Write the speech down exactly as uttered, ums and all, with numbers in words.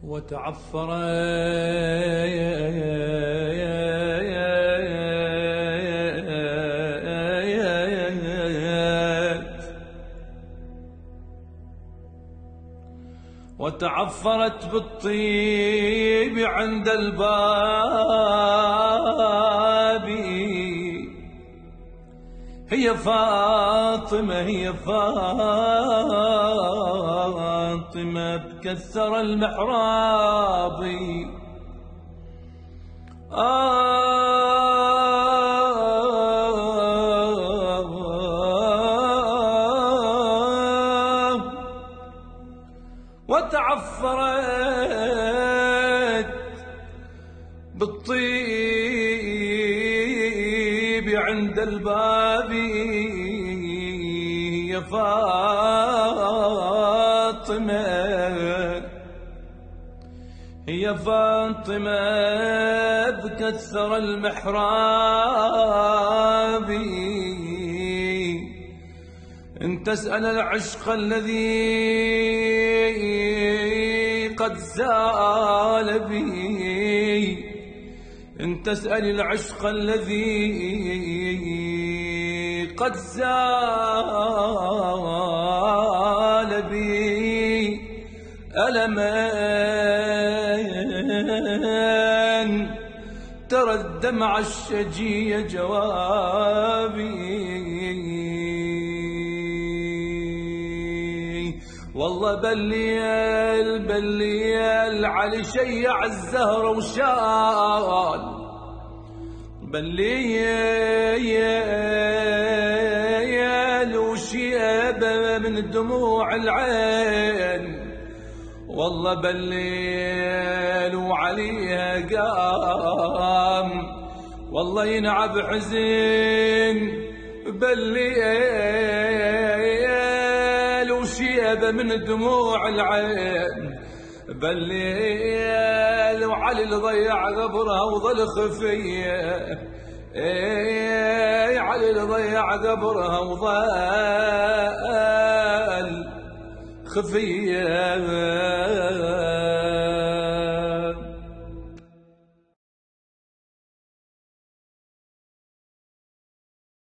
وتعفرت وتعفرت بالطيب عند الباب. هي فاطمة هي فاطمة بكسر المحراب. آه وتعفرت بالطيب عند الباب. يا فاطمة يا فاطمة بكسر المحراب. إن تسأل العشق الذي قد زال بي، إن تسأل العشق الذي قد زال بي ألمان، ترى الدمع الشجي جوابي. والله بليل بليل علي شيع الزهر وشال، بليل وشيبة من دموع العين. والله بليل وعليها قام، والله ينعب حزين. بليل وشيبة من دموع العين، بليل وعلي اللي ضيع قبرها وظل خفية. اي علي اللي ضيع قبرها وظل خفية.